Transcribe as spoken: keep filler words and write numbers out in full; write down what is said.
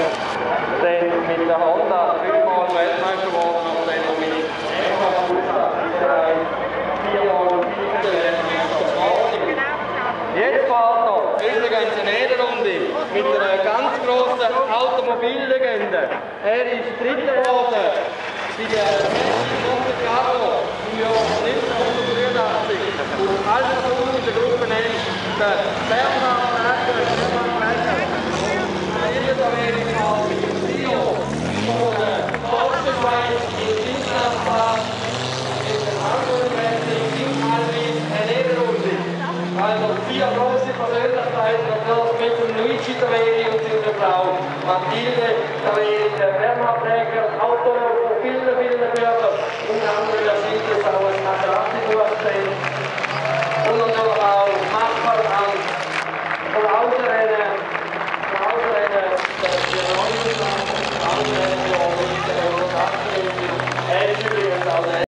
Dann mit der Honda dreimal Weltmeister geworden, nachdem er mit viermal Jetzt fährt er übrigens eine Niederrunde mit einer ganz grossen Automobillegende. Er ist Dritter geworden bei der Monte Carlo im Jahr neunzehnhundertdreiundachtzig. Und als Person in der Gruppe eins der Bernhard Berger, Stefan Gleicher und Elisa Amerika mit dem Trio von der Deutschen Schweiz in Island mit dem Automobilwrestling in Alvin eine Niederrunde. Also vier große Persönlichkeiten, natürlich mit dem Luigi Taveri und seiner Frau Mathilde Taveri, der Bernhard Berger.